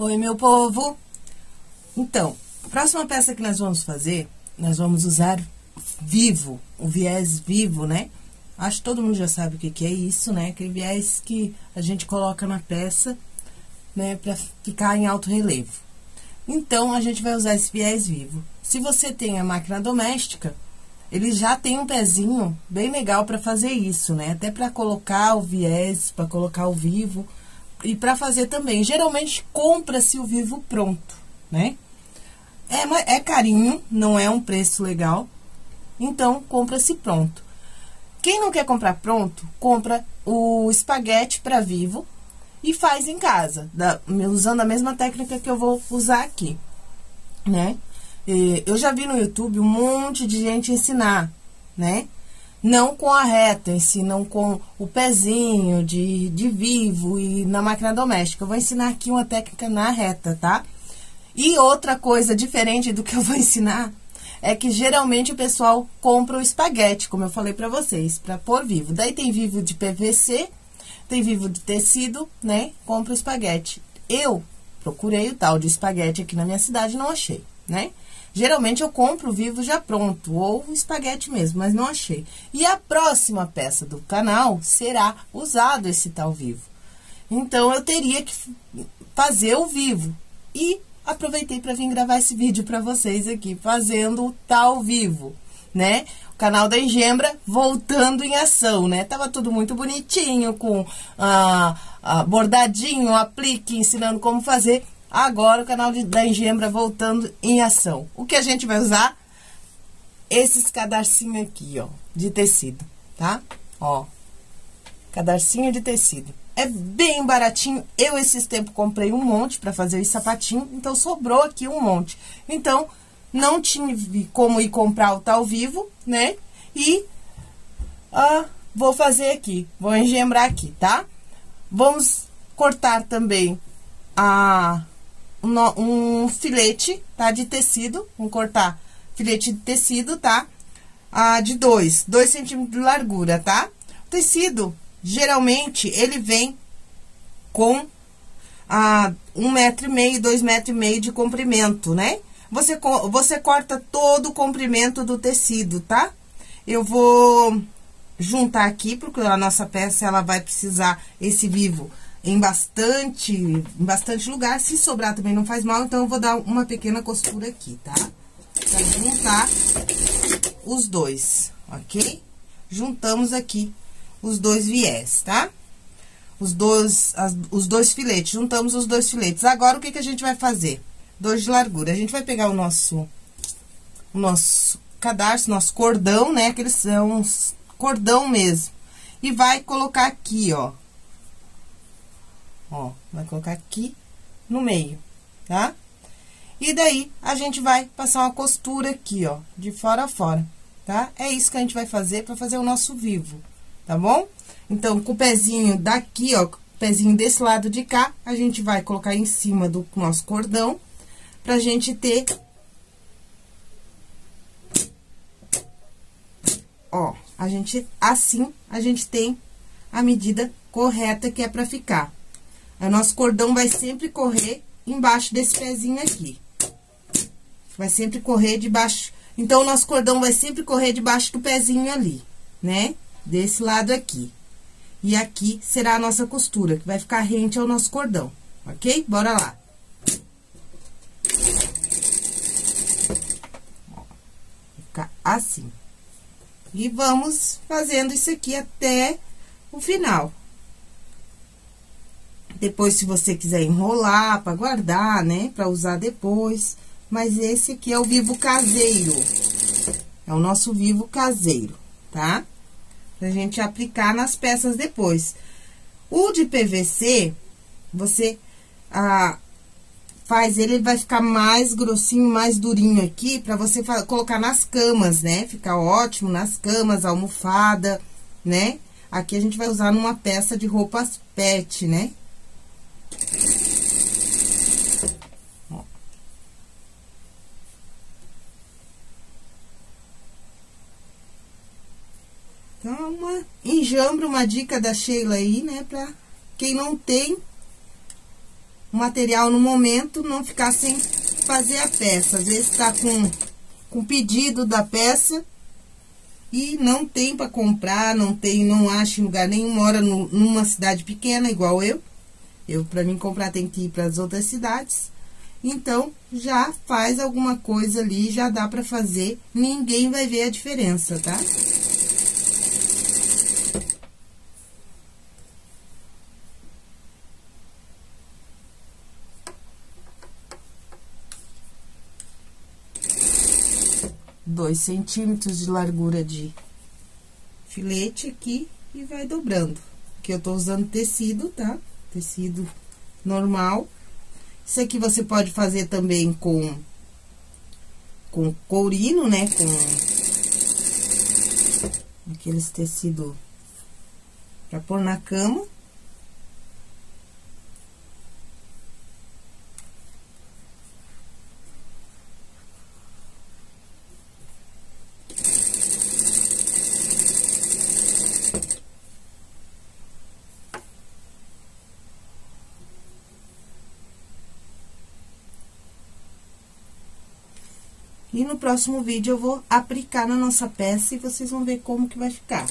Oi, meu povo! Então, a próxima peça que nós vamos fazer, nós vamos usar vivo, o viés vivo, né? Acho que todo mundo já sabe o que é isso, né? Aquele viés que a gente coloca na peça, né? Pra ficar em alto relevo. Então, a gente vai usar esse viés vivo. Se você tem a máquina doméstica, ele já tem um pezinho bem legal para fazer isso, né? Até para colocar o viés, para colocar o vivo e para fazer também. Geralmente, compra-se o vivo pronto, né? É carinho, não é um preço legal, então, compra-se pronto. Quem não quer comprar pronto, compra o espaguete para vivo e faz em casa, usando a mesma técnica que eu vou usar aqui, né? Eu já vi no YouTube um monte de gente ensinar, né? Não com a reta, ensinam com o pezinho de vivo e na máquina doméstica. Eu vou ensinar aqui uma técnica na reta, tá? E outra coisa diferente do que eu vou ensinar é que geralmente o pessoal compra o espaguete, como eu falei pra vocês, pra pôr vivo. Daí tem vivo de PVC, tem vivo de tecido, né? Compra o espaguete. Eu procurei o tal de espaguete aqui na minha cidade e não achei, né? Geralmente eu compro o vivo já pronto, ou o espaguete mesmo, mas não achei. E a próxima peça do canal será usado esse tal vivo. Então, eu teria que fazer o vivo. E aproveitei para vir gravar esse vídeo para vocês aqui, fazendo o tal vivo, né? O canal da Engembra voltando em ação, né? Tava tudo muito bonitinho, com bordadinho, aplique, ensinando como fazer. Agora, o canal da Engembra voltando em ação. O que a gente vai usar? Esses cadarcinhos aqui, ó, de tecido, tá? Ó, cadarcinho de tecido. É bem baratinho. Eu, esses tempos, comprei um monte pra fazer os sapatinhos, então sobrou aqui um monte. Então, não tive como ir comprar o tal vivo, né? E vou fazer aqui, vou engembrar aqui, tá? Vamos cortar também um filete, tá? De tecido, vamos cortar filete de tecido, tá? De 2 centímetros de largura, tá? O tecido, geralmente, ele vem com 1,5 m, 2,5 m de comprimento, né? Você corta todo o comprimento do tecido, tá? Eu vou juntar aqui, porque a nossa peça, ela vai precisar esse vivo em bastante lugar. Se sobrar também não faz mal, então eu vou dar uma pequena costura aqui, tá? Pra juntar os dois, ok? Juntamos aqui os dois viés, tá? Os dois filetes, juntamos os dois filetes. Agora, o que a gente vai fazer? 2 de largura. A gente vai pegar o nosso cadarço, nosso cordão, né? Que eles são cordão mesmo. E vai colocar aqui, ó. Ó, vai colocar aqui no meio, tá? E daí, a gente vai passar uma costura aqui, ó, de fora a fora, tá? É isso que a gente vai fazer pra fazer o nosso vivo, tá bom? Então, com o pezinho daqui, ó, com o pezinho desse lado de cá, a gente vai colocar em cima do nosso cordão, pra gente ter... Ó, assim, a gente tem a medida correta que é pra ficar. O nosso cordão vai sempre correr embaixo desse pezinho aqui. Vai sempre correr debaixo. Então, o nosso cordão vai sempre correr debaixo do pezinho ali, né? Desse lado aqui. E aqui será a nossa costura, que vai ficar rente ao nosso cordão, ok? Bora lá. Ó, vai ficar assim. E vamos fazendo isso aqui até o final. Depois, se você quiser enrolar para guardar, né? Para usar depois. Mas esse aqui é o vivo caseiro. É o nosso vivo caseiro, tá? Pra gente aplicar nas peças depois. O de PVC, você faz ele vai ficar mais grossinho, mais durinho aqui, pra você colocar nas camas, né? Fica ótimo nas camas, almofada, né? Aqui a gente vai usar numa peça de roupas pet, né? Ó. Então, enjambre, uma dica da Sheila aí, né? Pra quem não tem, o material no momento, não ficar sem fazer a peça. Às vezes tá com pedido da peça e não tem para comprar, não acha em lugar nenhum, mora numa cidade pequena, igual eu. Para mim comprar, tem que ir para as outras cidades. Então, já faz alguma coisa ali, já dá para fazer, ninguém vai ver a diferença, tá? Dois centímetros de largura de filete aqui e vai dobrando. Aqui eu tô usando tecido, tá? Tecido normal. Isso aqui você pode fazer também com courino, né? Com aqueles tecido pra pôr na cama. E no próximo vídeo eu vou aplicar na nossa peça e vocês vão ver como que vai ficar.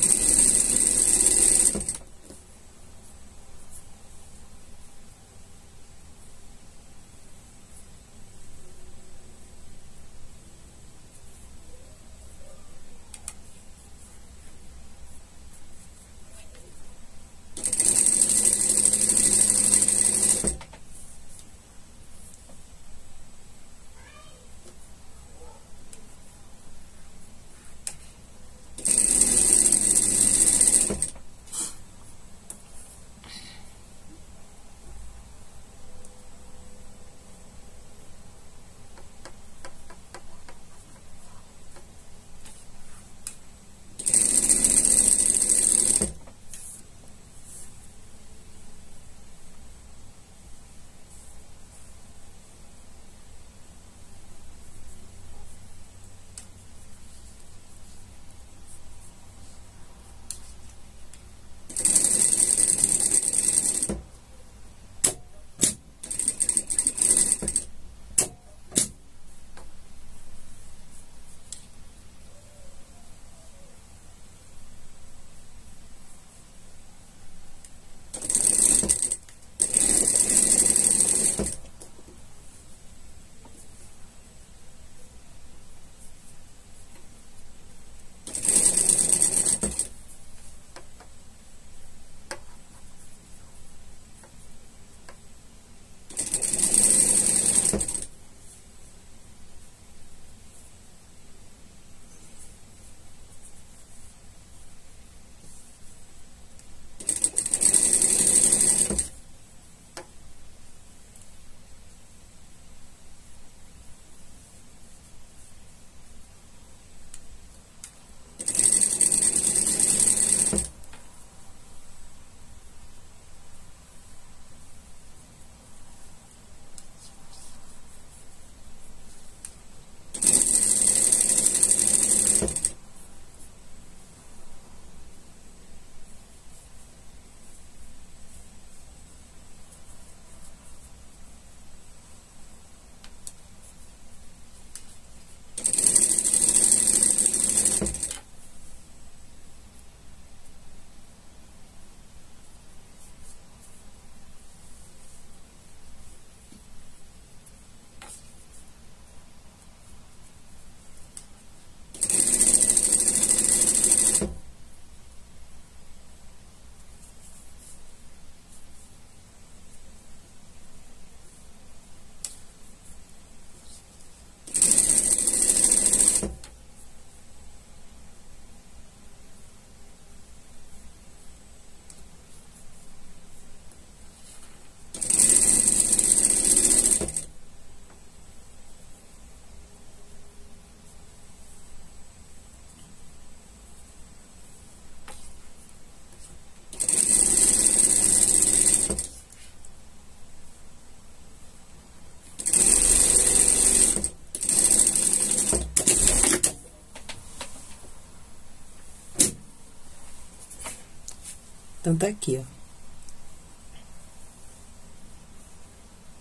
Então, tá aqui, ó.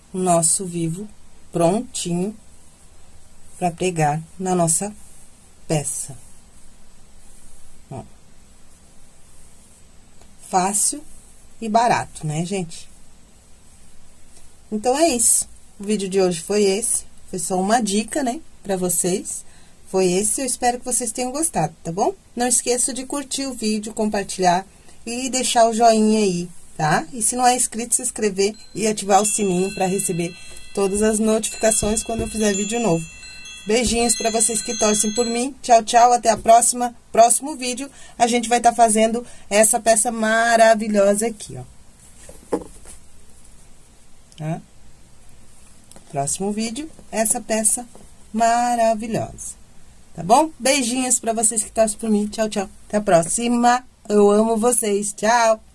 o nosso vivo prontinho para pregar na nossa peça. Ó. Fácil e barato, né, gente? Então, é isso. O vídeo de hoje foi esse. Foi só uma dica, né, pra vocês. Foi esse, eu espero que vocês tenham gostado, tá bom? Não esqueça de curtir o vídeo, compartilhar e deixar o joinha aí, tá? E se não é inscrito, se inscrever e ativar o sininho pra receber todas as notificações quando eu fizer vídeo novo. Beijinhos pra vocês que torcem por mim. Tchau, tchau, até a próxima. Próximo vídeo, a gente vai estar fazendo essa peça maravilhosa aqui, ó. Tá? Próximo vídeo, essa peça maravilhosa. Tá bom? Beijinhos pra vocês que torcem por mim. Tchau, tchau. Até a próxima. Eu amo vocês. Tchau.